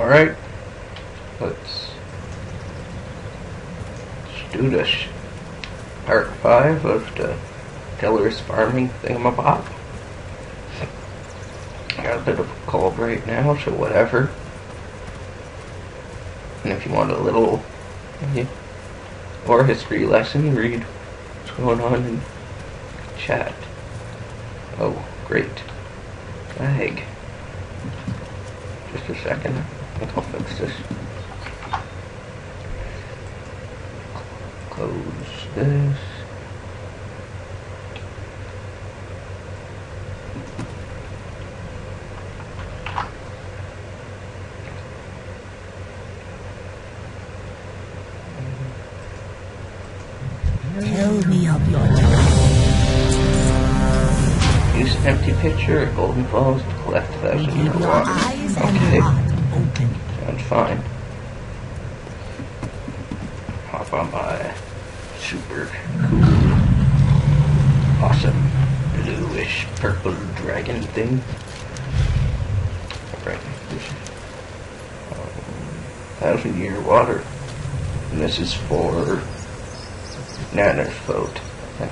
Alright, let's do this. Part 5 of the Teller's farming thingamabob. Got a bit of a cold right now, so whatever. And if you want a little or history lesson, read what's going on in chat. Oh, great. Lag. Just a second. I think I'll fix this. Close this. Tell me of your time. Use an empty pitcher at Golden Falls to collect 1,000 Keep year your water. eyes and Okay, heart open. sounds fine. Hop on my super cool, awesome, bluish purple dragon thing. Alright, 1,000 year water. And this is for Nana's vote, I think.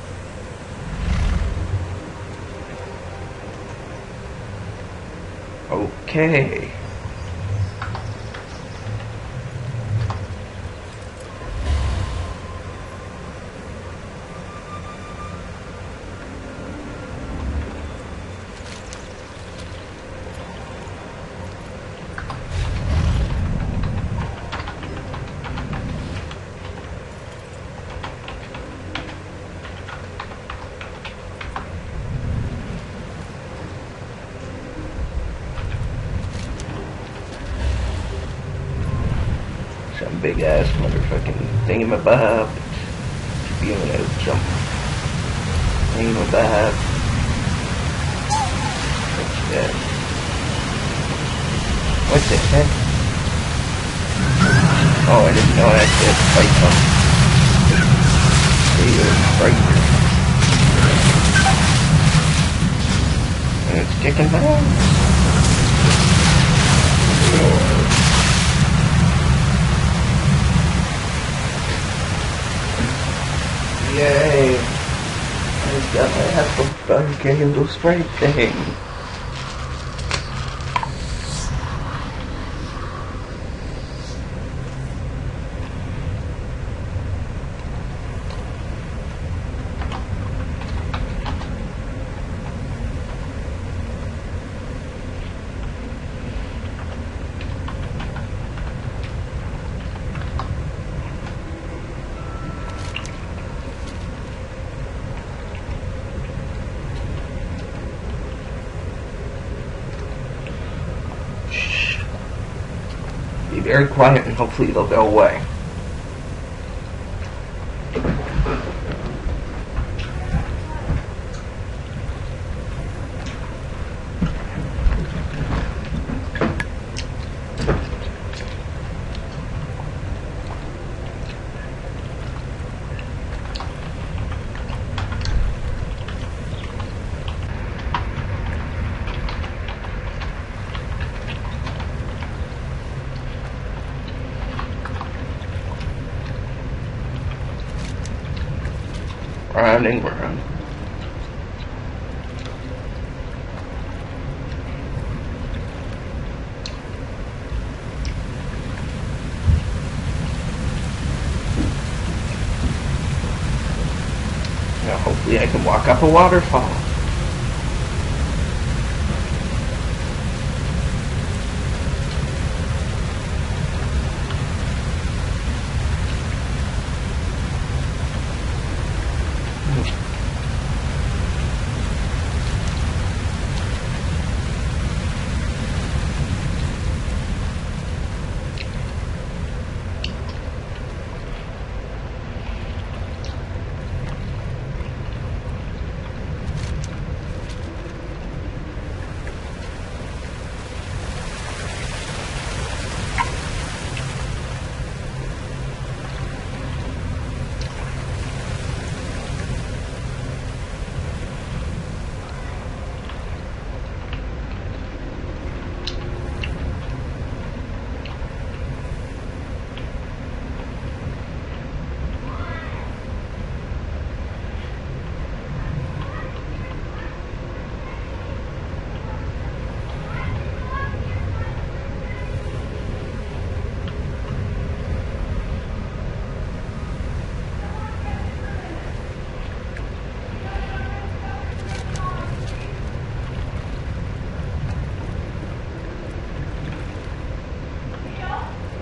Okay. Some big ass motherfucking thingamabob spewing out some thingamabob. What's that? What the heck? Oh, I didn't know I had to fight them. They are frightened. And it's kicking my ass. Yay! I just got my ass by getting those sprite thing. Be very quiet and hopefully they'll go away. Round and round. Now hopefully I can walk up a waterfall.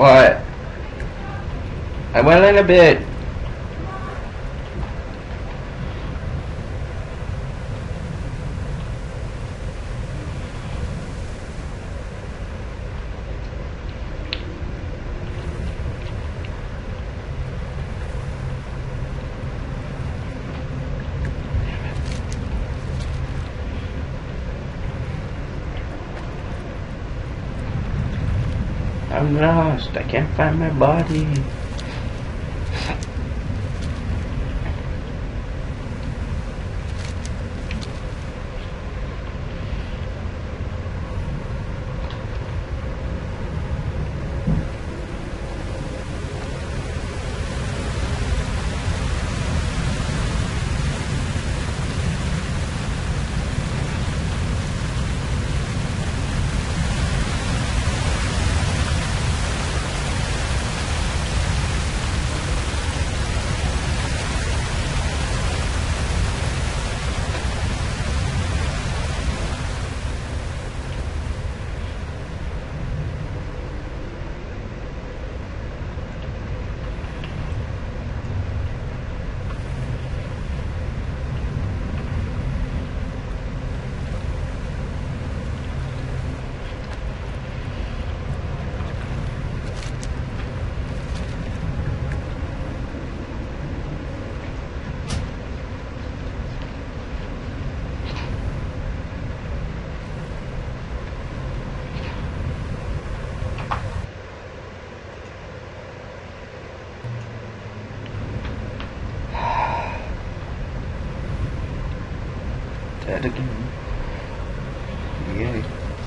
What? I went in a bit. I'm lost. I can't find my body. Dead again. Yay.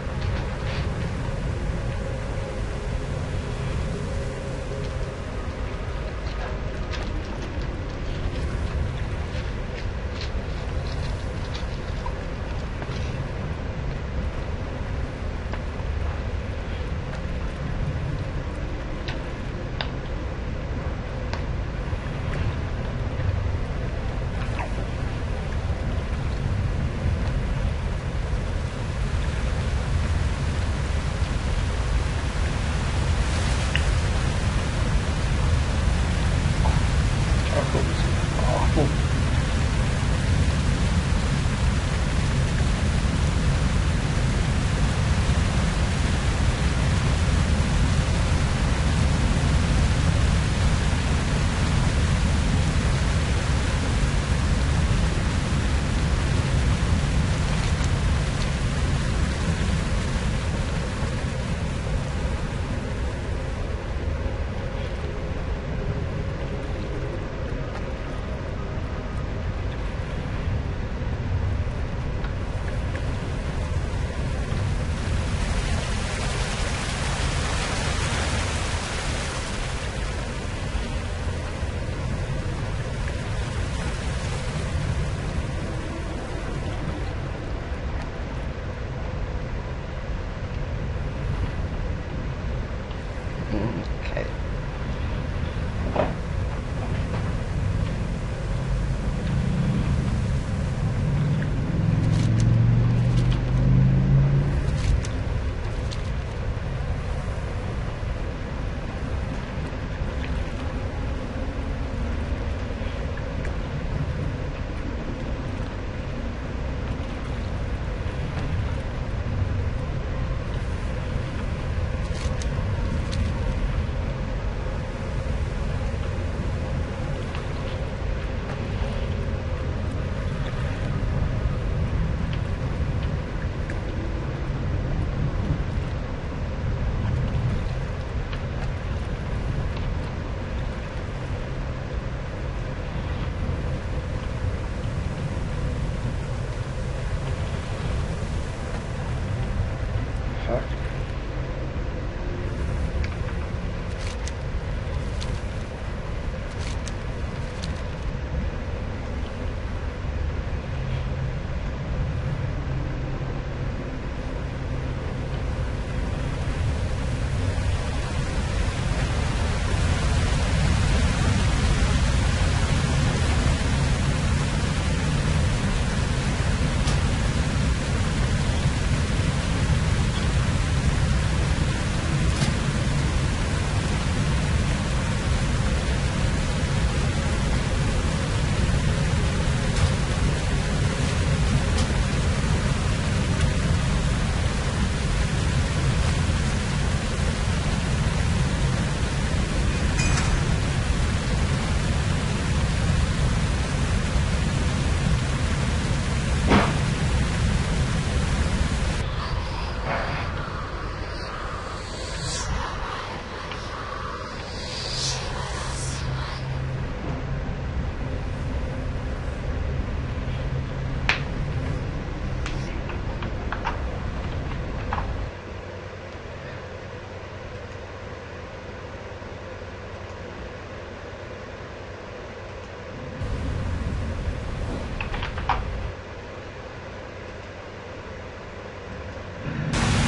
Awful.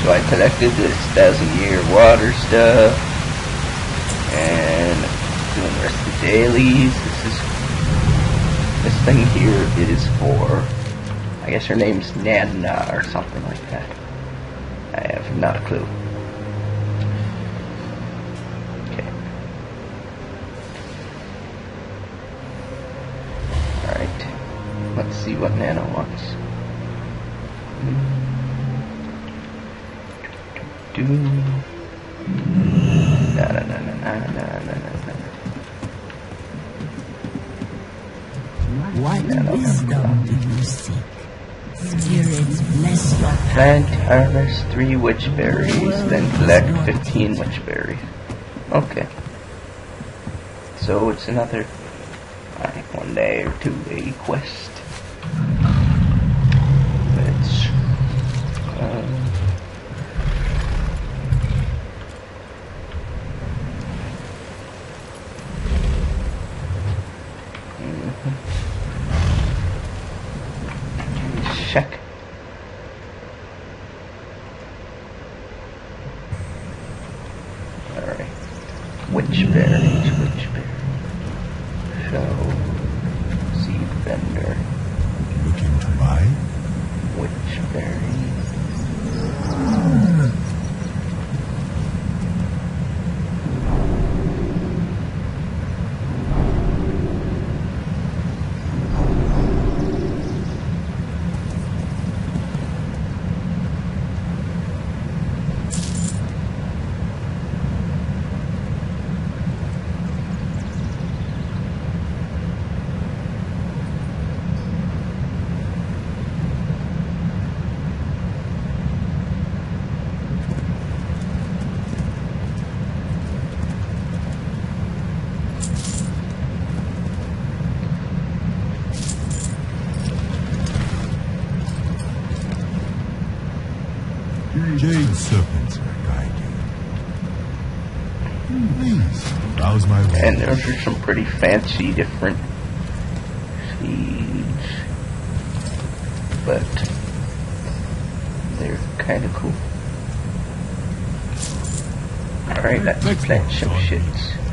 So I collected this 1,000-year water stuff, and doing the rest of the dailies. This thing here is for, I guess her name's Nana or something like that. I have not a clue. Okay. Alright. Let's see what Nana wants. What wisdom do you seek? Spirits bless your path. Plant, harvest 3 witch berries, then collect 15 witch berries. Okay. So it's another 1 day or 2 day quest. Let's check. Alright. Witch berries, witch berries. Show. Seed vendor. Looking to buy? Witch berries. Jade serpents will guide you. Please, browse my way. And those are some pretty fancy different seeds. But they're kind of cool. Alright, let's plant some shits.